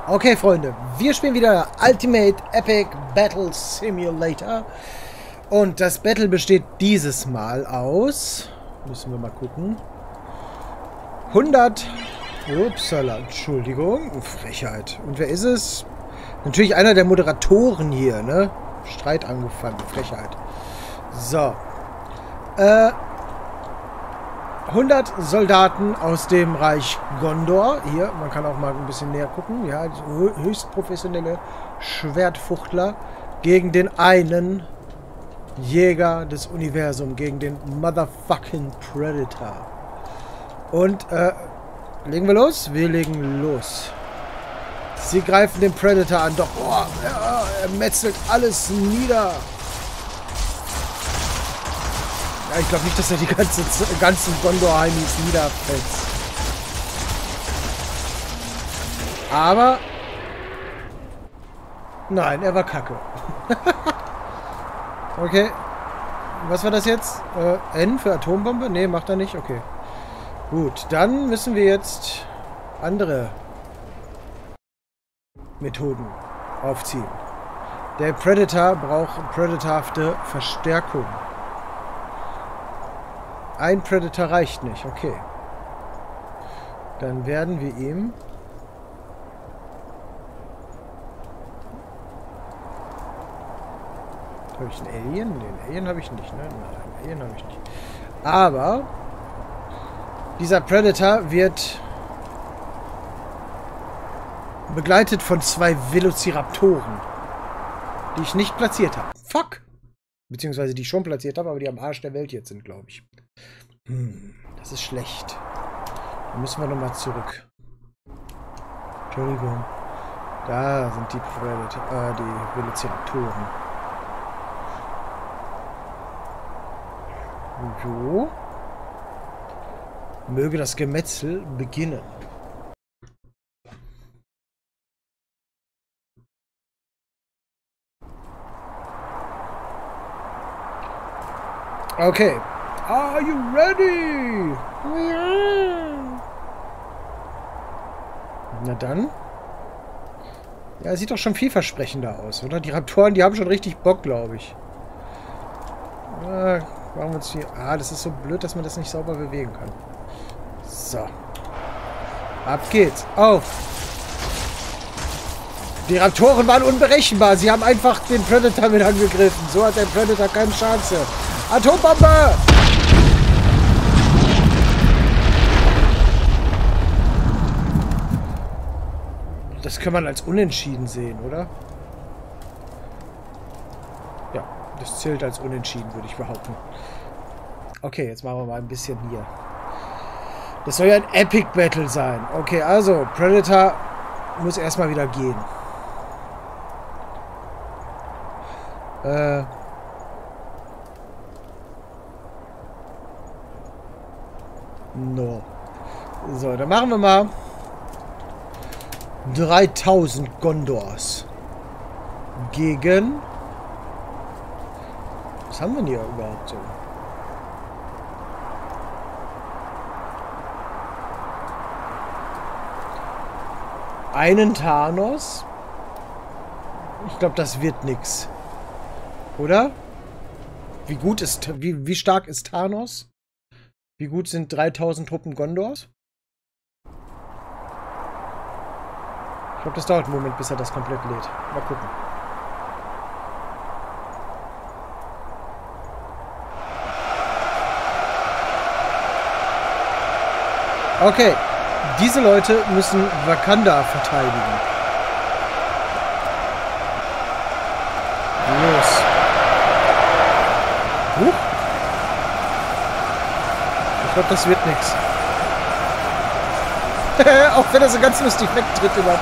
Okay, Freunde, wir spielen wieder Ultimate Epic Battle Simulator. Und das Battle besteht dieses Mal aus... Müssen wir mal gucken. 100... Upsala, Entschuldigung. Frechheit. Und wer ist es? Natürlich einer der Moderatoren hier, ne? Streit angefangen. Frechheit. So. 100 Soldaten aus dem Reich Gondor. Hier, man kann auch mal ein bisschen näher gucken. Ja, höchst professionelle Schwertfuchtler gegen den einen Jäger des Universums, gegen den Motherfucking Predator. Und, legen wir los? Wir legen los. Sie greifen den Predator an, doch, boah, er metzelt alles nieder. Ja, ich glaube nicht, dass er die ganzen Gondor-Heimis niederfetzt. Aber... Nein, er war kacke. Okay. Was war das jetzt? N für Atombombe? Nee, macht er nicht. Okay. Gut, dann müssen wir jetzt andere Methoden aufziehen. Der Predator braucht predatorhafte Verstärkung. Ein Predator reicht nicht, okay. Dann werden wir ihm... Habe ich einen Alien? Den Alien habe ich nicht, ne? Nein, Alien habe ich nicht. Aber dieser Predator wird begleitet von 2 Velociraptoren, die ich nicht platziert habe. Fuck! Beziehungsweise die ich schon platziert habe, aber die am Arsch der Welt jetzt sind, glaube ich. Das ist schlecht. Dann müssen wir nochmal zurück. Entschuldigung. Da sind die Predator, die Velociraptoren. So. Möge das Gemetzel beginnen. Okay. Are you ready? Ja. Na dann. Ja, sieht doch schon vielversprechender aus, oder? Die Raptoren, die haben schon richtig Bock, glaube ich. Machen wir uns hier... Ah, das ist so blöd, dass man das nicht sauber bewegen kann. So. Ab geht's. Auf. Die Raptoren waren unberechenbar. Sie haben einfach den Predator mit angegriffen. So hat der Predator keine Chance. Atombombe! Das kann man als unentschieden sehen, oder? Ja, das zählt als unentschieden, würde ich behaupten. Okay, jetzt machen wir mal ein bisschen hier. Das soll ja ein Epic Battle sein. Okay, also, Predator muss erstmal wieder gehen. No. So, dann machen wir mal 3000 Gondors gegen... Was haben wir denn hier überhaupt so? Einen Thanos? Ich glaube, das wird nix. Oder? Wie gut ist... Wie stark ist Thanos? Wie gut sind 3000 Truppen Gondors? Ich glaube, das dauert einen Moment, bis er das komplett lädt. Mal gucken. Okay. Diese Leute müssen Wakanda verteidigen. Los. Ich glaube, das wird nichts. Auch wenn er so ganz lustig wegtritt immer.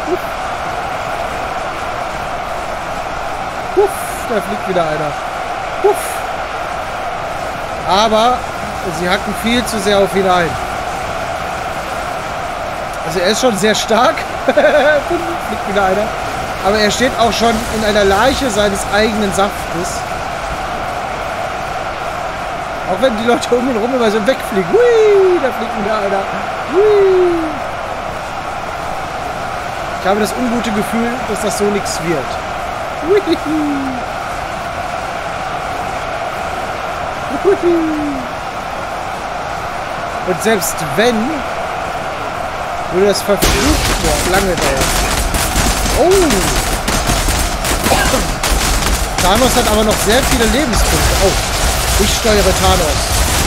Da fliegt wieder einer. Aber sie hacken viel zu sehr auf ihn ein. Also er ist schon sehr stark. Fliegt wieder einer. Aber er steht auch schon in einer Leiche seines eigenen Saftes. Auch wenn die Leute um ihn rum immer so wegfliegen. Hui, da fliegt wieder einer. Hui. Ich habe das ungute Gefühl, dass das so nichts wird. Und selbst wenn, würde das verflucht lange dauern. Oh! Thanos hat aber noch sehr viele Lebenspunkte. Oh, ich steuere Thanos.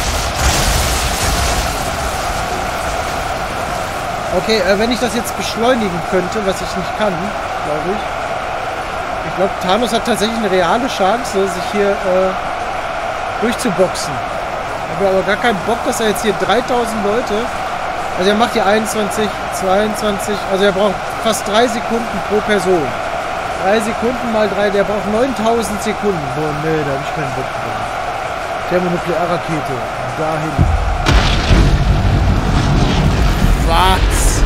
Okay, wenn ich das jetzt beschleunigen könnte, was ich nicht kann, glaube ich. Ich glaube, Thanos hat tatsächlich eine reale Chance, sich hier durchzuboxen. Ich habe aber gar keinen Bock, dass er jetzt hier 3000 Leute... Also er macht hier 21, 22... Also er braucht fast 3 Sekunden pro Person. 3 Sekunden mal 3, der braucht 9000 Sekunden. Boah, nee, da habe ich keinen Bock drauf. Thermonuklearrakete. Dahin. Was?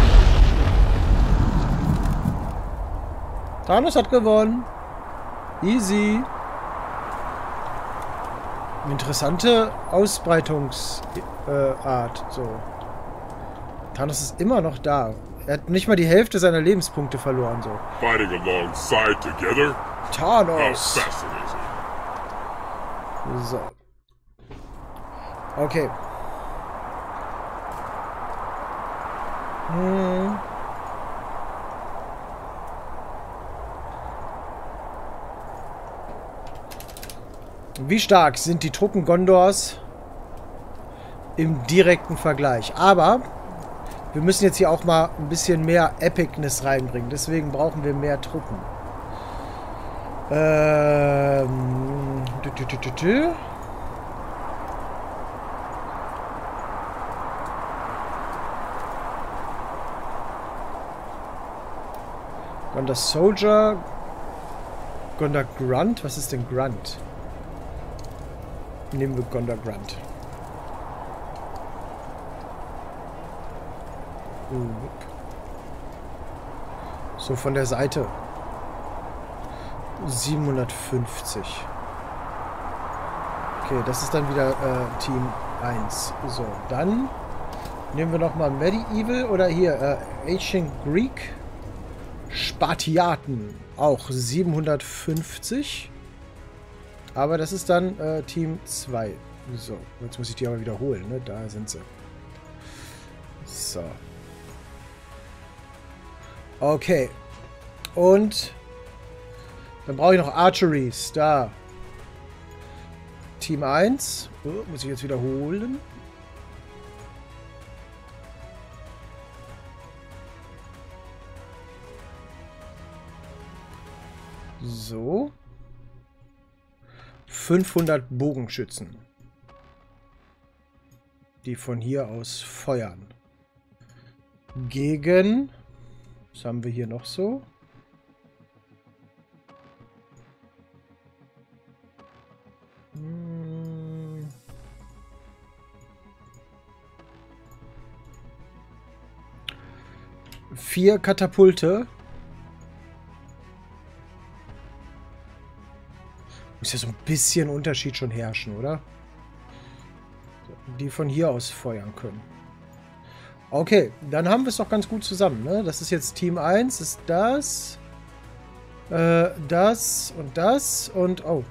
Thanos hat gewonnen. Easy. Interessante Ausbreitungsart. So. Thanos ist immer noch da. Er hat nicht mal die Hälfte seiner Lebenspunkte verloren. So. Fighting alongside together? Thanos. How fascinating. So. Okay. Wie stark sind die Truppen Gondors im direkten Vergleich? Aber wir müssen jetzt hier auch mal ein bisschen mehr Epicness reinbringen. Deswegen brauchen wir mehr Truppen. Gondor Soldier. Gondor Grunt. Was ist denn Grunt? Nehmen wir Gondor Grunt. So, von der Seite. 750. Okay, das ist dann wieder Team 1. So, dann nehmen wir nochmal Medieval oder hier Ancient Greek. Spartiaten. Auch 750. Aber das ist dann Team 2. So, jetzt muss ich die aber wiederholen, ne? Da sind sie. So. Okay. Und dann brauche ich noch Archeries. Da. Team 1. Oh, muss ich jetzt wiederholen. So. 500 Bogenschützen, die von hier aus feuern. Gegen, was haben wir hier noch so? Vier Katapulte. Muss ja so ein bisschen Unterschied schon herrschen, oder? Die von hier aus feuern können. Okay, dann haben wir es doch ganz gut zusammen, ne? Das ist jetzt Team 1, ist das. Das und das und... Oh.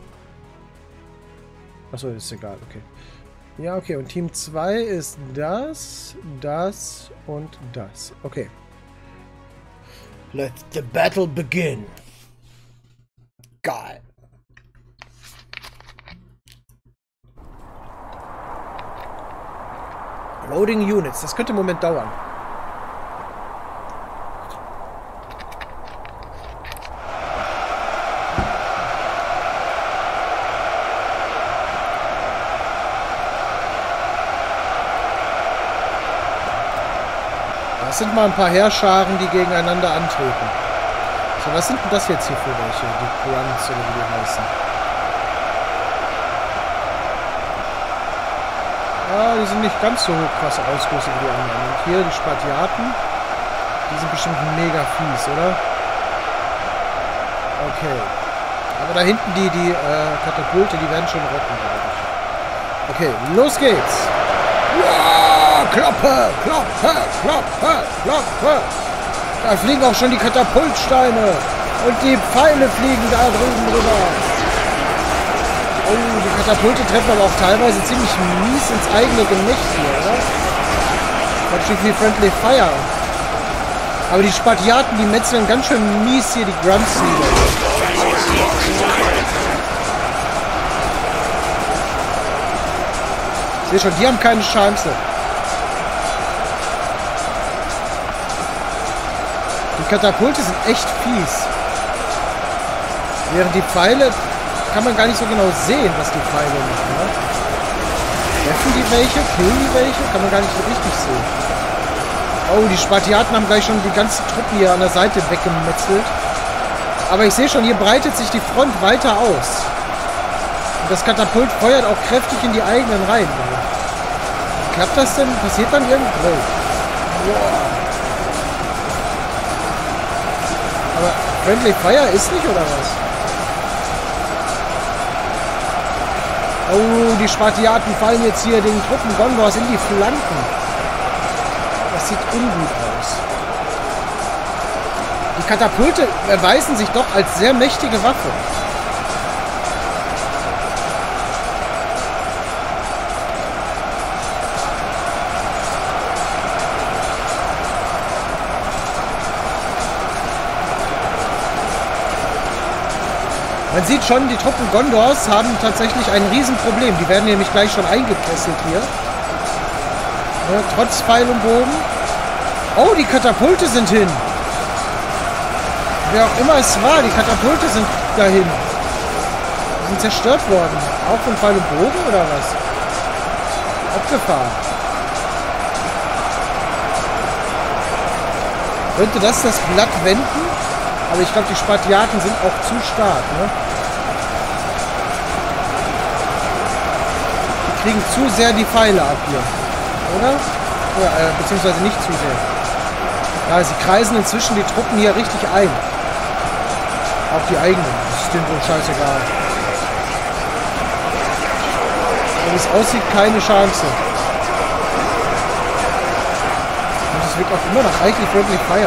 Achso, ist egal, okay. Ja, okay, und Team 2 ist das, das und das. Okay. Let the battle begin. Geil. Loading Units. Das könnte im Moment dauern. Das sind mal ein paar Heerscharen, die gegeneinander antreten. So, was sind denn das jetzt hier für welche? Die Grunts oder wie die heißen. Ja, die sind nicht ganz so krass ausgerüstet wie die anderen. Und hier die Spartiaten. Die sind bestimmt mega fies, oder? Okay. Aber da hinten die Katapulte, die werden schon rocken, glaube ich. Okay, los geht's. Wow, Kloppe, Kloppe, Kloppe, Kloppe. Da fliegen auch schon die Katapultsteine. Und die Pfeile fliegen da drüben rüber. Oh, die Katapulte treffen aber auch teilweise ziemlich mies ins eigene Gemächt hier, oder? Das steht wie Friendly Fire. Aber die Spartiaten, die metzeln ganz schön mies hier die Grunts nieder. Ich sehe schon, die haben keine Chance. Die Katapulte sind echt fies. Während die Pfeile kann man gar nicht so genau sehen, was die Pfeile machen. Ne? Treffen die welche? Killen die welche? Kann man gar nicht so richtig sehen. Oh, die Spartiaten haben gleich schon die ganze Truppe hier an der Seite weggemetzelt. Aber ich sehe schon, hier breitet sich die Front weiter aus. Und das Katapult feuert auch kräftig in die eigenen Reihen. Klappt das denn? Passiert dann irgendwo? Wow. Aber Friendly Fire ist nicht, oder was? Oh, die Spartiaten fallen jetzt hier den Truppen Gondors in die Flanken. Das sieht ungut aus. Die Katapulte erweisen sich doch als sehr mächtige Waffe. Man sieht schon, die Truppen Gondors haben tatsächlich ein Riesenproblem. Die werden nämlich gleich schon eingekesselt hier. Ja, trotz Pfeil und Bogen. Oh, die Katapulte sind hin. Wer auch immer es war, die Katapulte sind dahin. Die sind zerstört worden. Auch von Pfeil und Bogen oder was? Abgefahren. Könnte das Blatt wenden? Aber ich glaube, die Spartiaten sind auch zu stark. Ne? Die kriegen zu sehr die Pfeile ab hier. Oder? Ja, beziehungsweise nicht zu sehr. Ja, sie kreisen inzwischen die Truppen hier richtig ein. Auch die eigenen. Das ist denen wohl scheißegal. Wie es aussieht, keine Chance. Und es wirkt auch immer noch eigentlich wirklich Feier.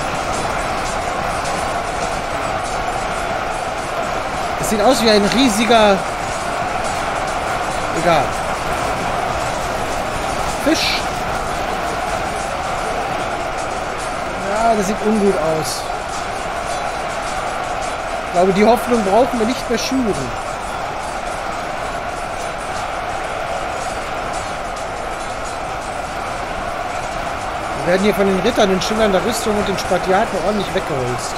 Es sieht aus wie ein riesiger... Egal. Fisch. Ja, das sieht ungut aus. Ich glaube, die Hoffnung brauchen wir nicht mehr schüren. Wir werden hier von den Rittern in schillernder Rüstung und den Spartiaten ordentlich weggeholzt.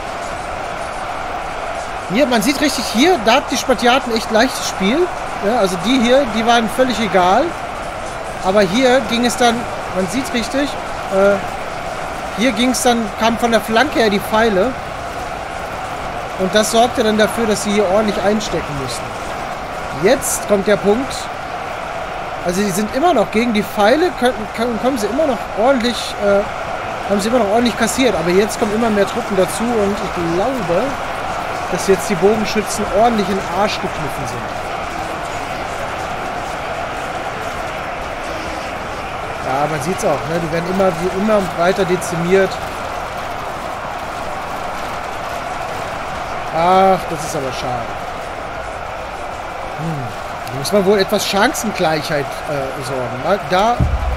Hier, man sieht richtig hier, da hat die Spartiaten echt leichtes Spiel. Ja, also die hier, die waren völlig egal. Aber hier ging es dann, man sieht richtig, hier ging es dann, kamen von der Flanke her die Pfeile. Und das sorgte dann dafür, dass sie hier ordentlich einstecken mussten. Jetzt kommt der Punkt, also die sind immer noch gegen die Pfeile, kommen sie immer noch ordentlich, haben sie immer noch ordentlich kassiert. Aber jetzt kommen immer mehr Truppen dazu und ich glaube, dass jetzt die Bogenschützen ordentlich in den Arsch gekniffen sind. Ja, man sieht es auch, ne? Die werden immer weiter dezimiert. Ach, das ist aber schade. Da muss man wohl etwas Chancengleichheit sorgen. Da...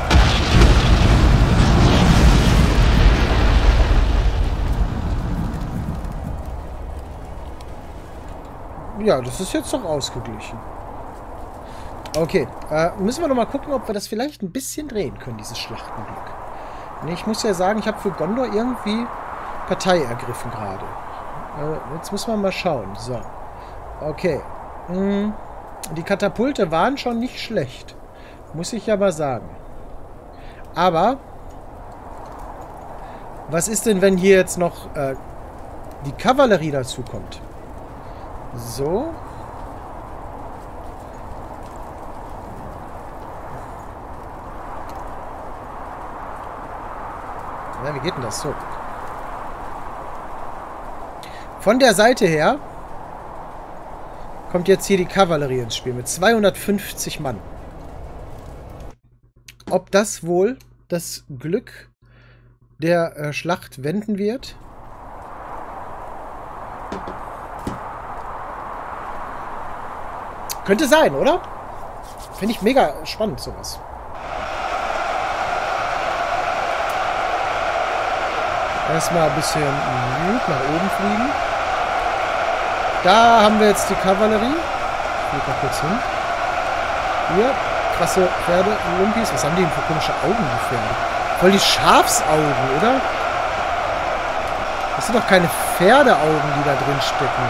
Ja, das ist jetzt doch ausgeglichen. Okay, müssen wir noch mal gucken, ob wir das vielleicht ein bisschen drehen können, dieses Schlachtenglück. Nee, ich muss ja sagen, ich habe für Gondor irgendwie Partei ergriffen gerade. Jetzt müssen wir mal schauen. So, okay. Die Katapulte waren schon nicht schlecht. Muss ich ja mal sagen. Aber, was ist denn, wenn hier jetzt noch die Kavallerie dazu kommt? So. Ja, wie geht denn das so? Von der Seite her kommt jetzt hier die Kavallerie ins Spiel mit 250 Mann. Ob das wohl das Glück der Schlacht wenden wird. Könnte sein, oder? Finde ich mega spannend, sowas. Erstmal ein bisschen nach oben fliegen. Da haben wir jetzt die Kavallerie. Flieg mal kurz hin. Hier, krasse Pferde, Lumpis. Was haben die denn für komische Augen, die Pferde? Voll die Schafsaugen, oder? Das sind doch keine Pferdeaugen, die da drin stecken.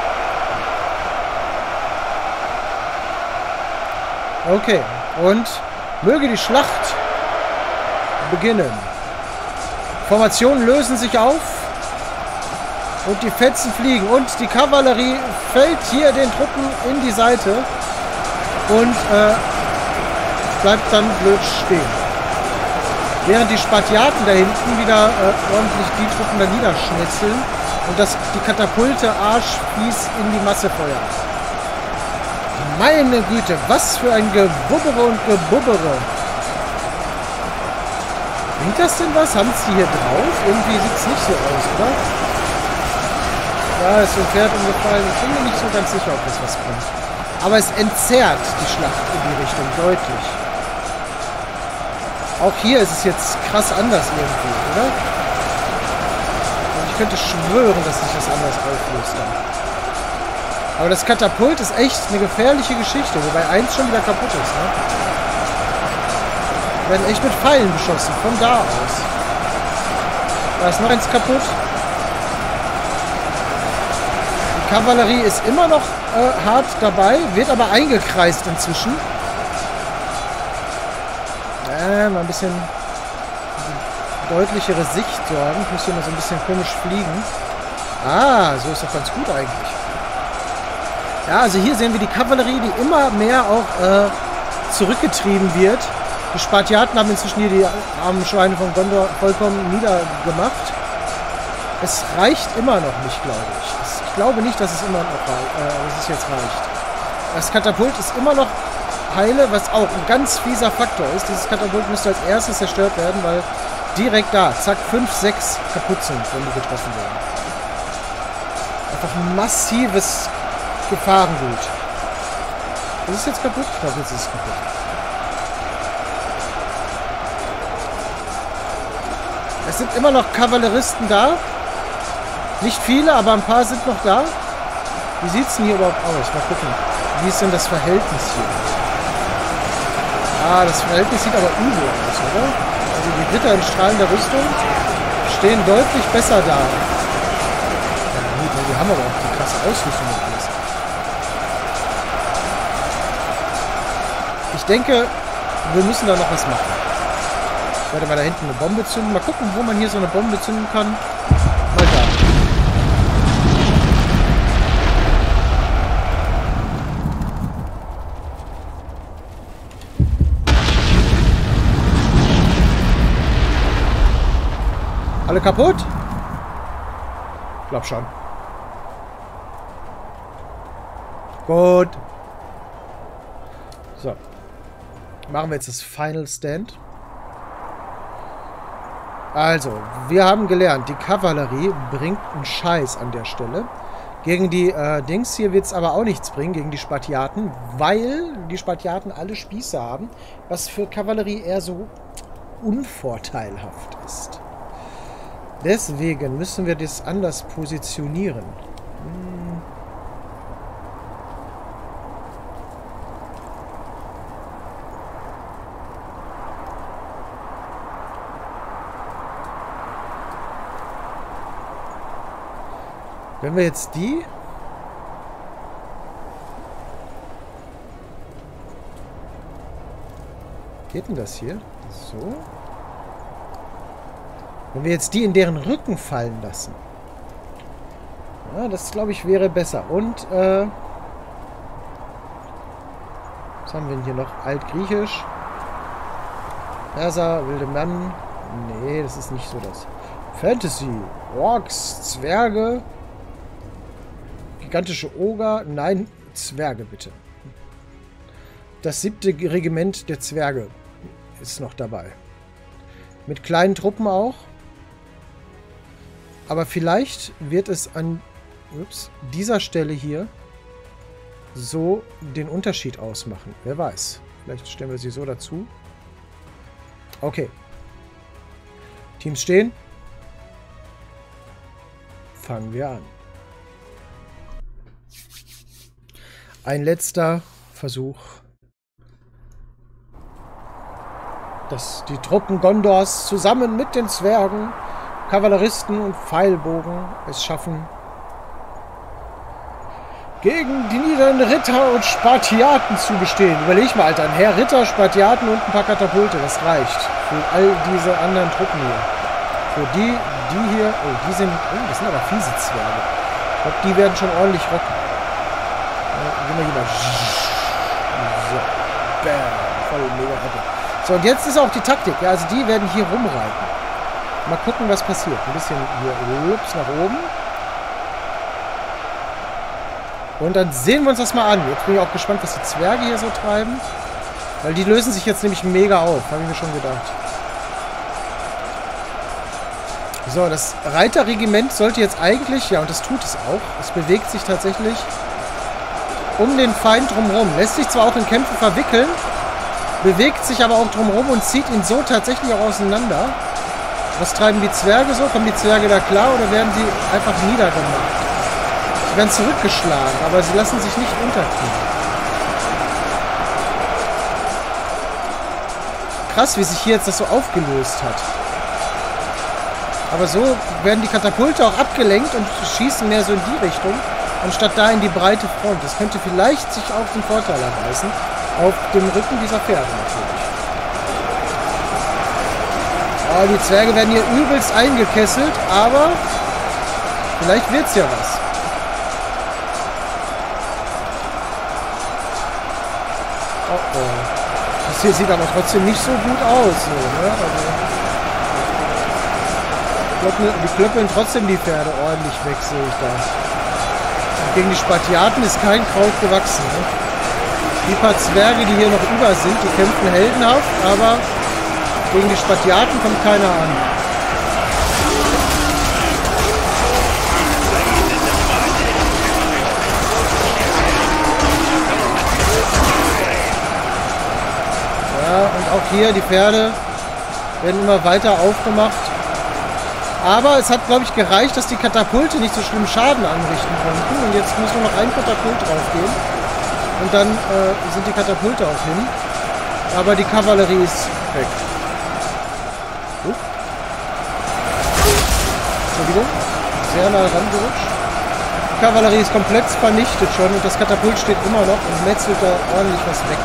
Okay, und möge die Schlacht beginnen. Formationen lösen sich auf und die Fetzen fliegen. Und die Kavallerie fällt hier den Truppen in die Seite und bleibt dann blöd stehen. Während die Spartiaten da hinten wieder ordentlich die Truppen da niederschnetzeln und die Katapulte Arschspieß in die Masse feuern. Meine Güte, was für ein Gewubbere und Gebubbere. Bringt das denn was? Haben sie hier drauf? Irgendwie sieht es nicht so aus, oder? Da ist so ein Pferd umgefallen. Ich bin mir nicht so ganz sicher, ob das was bringt. Aber es entzerrt die Schlacht in die Richtung deutlich. Auch hier ist es jetzt krass anders irgendwie, oder? Und ich könnte schwören, dass sich das anders auflöst dann. Aber das Katapult ist echt eine gefährliche Geschichte, wobei eins schon wieder kaputt ist, ne? Wir werden echt mit Pfeilen beschossen, von da aus. Da ist noch eins kaputt. Die Kavallerie ist immer noch hart dabei, wird aber eingekreist inzwischen. Mal ein bisschen deutlichere Sicht sorgen. Ich muss hier mal so ein bisschen komisch fliegen. Ah, so ist doch ganz gut eigentlich. Ja, also hier sehen wir die Kavallerie, die immer mehr auch zurückgetrieben wird. Die Spartiaten haben inzwischen hier die armen Schweine von Gondor vollkommen niedergemacht. Es reicht immer noch nicht, glaube ich. Ich glaube nicht, dass es immer noch dass es jetzt reicht. Das Katapult ist immer noch heile, was auch ein ganz fieser Faktor ist. Dieses Katapult müsste als erstes zerstört werden, weil direkt da, zack, 5, 6 kaputt sind, wenn die getroffen werden. Einfach ein massives Gefahrengut. Ist es jetzt kaputt? Ich glaube, jetzt ist es kaputt. Es sind immer noch Kavalleristen da. Nicht viele, aber ein paar sind noch da. Wie sieht es denn hier überhaupt aus? Mal gucken. Wie ist denn das Verhältnis hier? Ah, das Verhältnis sieht aber übel aus, oder? Also die Ritter in strahlender Rüstung stehen deutlich besser da. Ja gut, die haben aber auch die krasse Ausrüstung und alles. Ich denke, wir müssen da noch was machen. Ich werde mal da hinten eine Bombe zünden. Mal gucken, wo man hier so eine Bombe zünden kann. Mal da. Alle kaputt? Ich glaub schon. Gut. So. Machen wir jetzt das Final Stand. Also, wir haben gelernt, die Kavallerie bringt einen Scheiß an der Stelle. Gegen die Dings hier wird es aber auch nichts bringen, gegen die Spartiaten, weil die Spartiaten alle Spieße haben, was für Kavallerie eher so unvorteilhaft ist. Deswegen müssen wir das anders positionieren. Wenn wir jetzt die... Geht denn das hier? So. Wenn wir jetzt die in deren Rücken fallen lassen. Ja, das glaube ich wäre besser. Und, was haben wir denn hier noch? Altgriechisch. Perser, wilde Mann. Nee, das ist nicht so das. Fantasy. Orks, Zwerge. Gigantische Oger. Nein, Zwerge bitte. Das 7. Regiment der Zwerge ist noch dabei. Mit kleinen Truppen auch. Aber vielleicht wird es an dieser Stelle hier so den Unterschied ausmachen. Wer weiß. Vielleicht stellen wir sie so dazu. Okay. Teams stehen. Fangen wir an. Ein letzter Versuch, dass die Truppen Gondors zusammen mit den Zwergen, Kavalleristen und Pfeilbogen es schaffen, gegen die niederen Ritter und Spartiaten zu bestehen. Überleg mal, Alter, ein Heer Ritter, Spartiaten und ein paar Katapulte, das reicht für all diese anderen Truppen hier. Für die hier, oh, das sind aber fiese Zwerge. Ich glaube, die werden schon ordentlich rocken. Gehen wir hier mal. So, bam, voll mega Rotte. So, und jetzt ist auch die Taktik, ja, also die werden hier rumreiten. Mal gucken, was passiert. Ein bisschen hier ups, nach oben. Und dann sehen wir uns das mal an. Jetzt bin ich auch gespannt, was die Zwerge hier so treiben. Weil die lösen sich jetzt nämlich mega auf. Habe ich mir schon gedacht. So, das Reiterregiment sollte jetzt eigentlich... Ja, und das tut es auch. Es bewegt sich tatsächlich um den Feind drumherum. Lässt sich zwar auch in Kämpfe verwickeln, bewegt sich aber auch drumherum und zieht ihn so tatsächlich auch auseinander. Was treiben die Zwerge so? Kommen die Zwerge da klar oder werden sie einfach niedergemacht? Sie werden zurückgeschlagen, aber sie lassen sich nicht unterkriegen. Krass, wie sich hier jetzt das so aufgelöst hat. Aber so werden die Katapulte auch abgelenkt und schießen mehr so in die Richtung, anstatt da in die breite Front. Das könnte vielleicht sich auch den Vorteil erweisen. Auf dem Rücken dieser Pferde natürlich. Oh, die Zwerge werden hier übelst eingekesselt, aber vielleicht wird's ja was. Oh, oh. Das hier sieht aber trotzdem nicht so gut aus. So, ne? Also, die klöppeln trotzdem die Pferde ordentlich weg, sehe ich da. Und gegen die Spartiaten ist kein Kraut gewachsen. Ne? Die paar Zwerge, die hier noch über sind, die kämpfen heldenhaft, aber gegen die Spartiaten kommt keiner an. Ja, und auch hier, die Pferde werden immer weiter aufgemacht. Aber es hat, glaube ich, gereicht, dass die Katapulte nicht so schlimm Schaden anrichten konnten. Und jetzt muss nur noch ein Katapult draufgehen. Und dann sind die Katapulte auch hin. Aber die Kavallerie ist weg. Entschuldigung. Sehr nah rangerutscht. Die Kavallerie ist komplett vernichtet schon. Und das Katapult steht immer noch und metzelt da ordentlich was weg.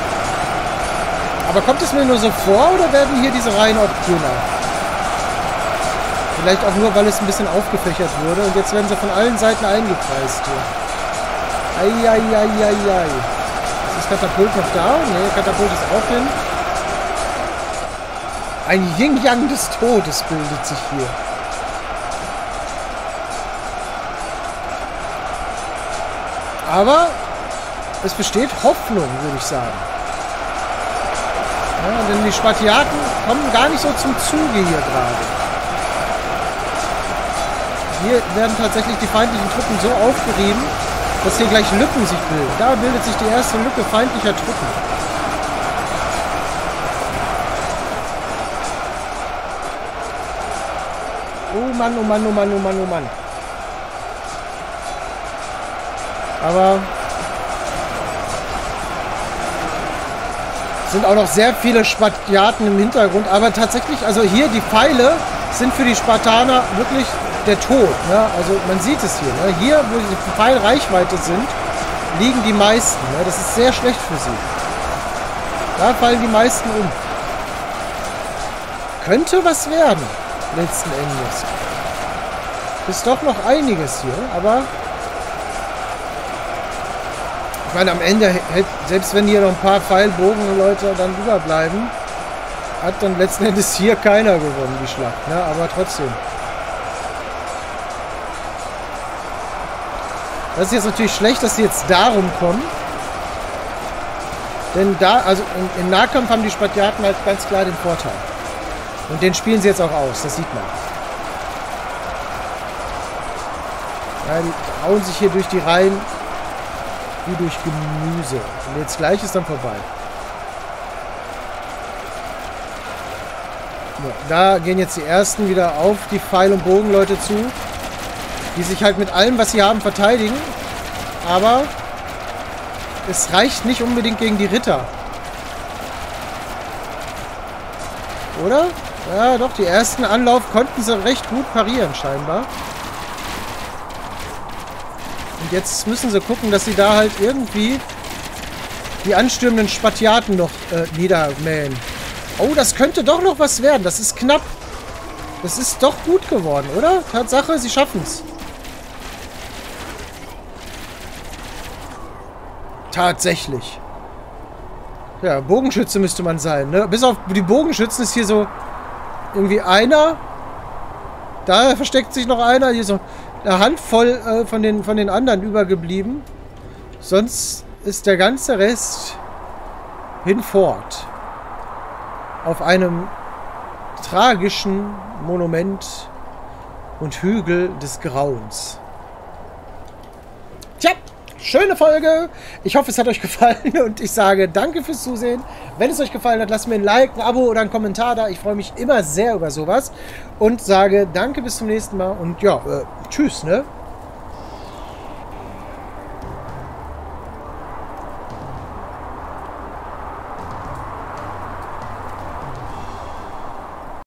Aber kommt es mir nur so vor, oder werden hier diese Reihen auch dünner? Vielleicht auch nur, weil es ein bisschen aufgefächert wurde. Und jetzt werden sie von allen Seiten eingekreist hier. Eieieiei. Ist das Katapult noch da? Ne, Katapult ist auch hin. Ein Yin-Yang des Todes bildet sich hier. Aber es besteht Hoffnung, würde ich sagen. Ja, denn die Spartiaten kommen gar nicht so zum Zuge hier gerade. Hier werden tatsächlich die feindlichen Truppen so aufgerieben, dass hier gleich Lücken sich bilden. Da bildet sich die erste Lücke feindlicher Truppen. Oh Mann, oh Mann, oh Mann, oh Mann, oh Mann. Aber sind auch noch sehr viele Spartiaten im Hintergrund. Aber tatsächlich, also hier die Pfeile sind für die Spartaner wirklich der Tod. Ne? Also man sieht es hier. Ne? Hier, wo die Pfeilreichweite sind, liegen die meisten. Ne? Das ist sehr schlecht für sie. Da fallen die meisten um. Könnte was werden, letzten Endes. Ist doch noch einiges hier, aber ich meine, am Ende, selbst wenn hier noch ein paar Pfeilbogenleute dann überbleiben, hat dann letzten Endes hier keiner gewonnen, die Schlacht. Ne? Aber trotzdem. Das ist jetzt natürlich schlecht, dass sie jetzt darum kommen. Denn da, also im Nahkampf haben die Spartiaten halt ganz klar den Vorteil. Und den spielen sie jetzt auch aus, das sieht man. Ja, die hauen sich hier durch die Reihen wie durch Gemüse. Und jetzt gleich ist dann vorbei. Ja, da gehen jetzt die ersten wieder auf die Pfeil- und Bogenleute zu, die sich halt mit allem, was sie haben, verteidigen. Aber es reicht nicht unbedingt gegen die Ritter. Oder? Ja, doch, die ersten Anlauf konnten sie recht gut parieren, scheinbar. Und jetzt müssen sie gucken, dass sie da halt irgendwie die anstürmenden Spartiaten noch niedermähen. Oh, das könnte doch noch was werden. Das ist knapp. Das ist doch gut geworden, oder? Tatsache, sie schaffen es. Tatsächlich. Ja, Bogenschütze müsste man sein, ne? Bis auf die Bogenschützen ist hier so irgendwie einer. Da versteckt sich noch einer. Hier so eine Handvoll von den anderen übergeblieben. Sonst ist der ganze Rest hinfort. Auf einem tragischen Monument und Hügel des Grauens. Tja, schöne Folge. Ich hoffe, es hat euch gefallen und ich sage danke fürs Zusehen. Wenn es euch gefallen hat, lasst mir ein Like, ein Abo oder einen Kommentar da. Ich freue mich immer sehr über sowas und sage danke bis zum nächsten Mal und ja, tschüss, ne?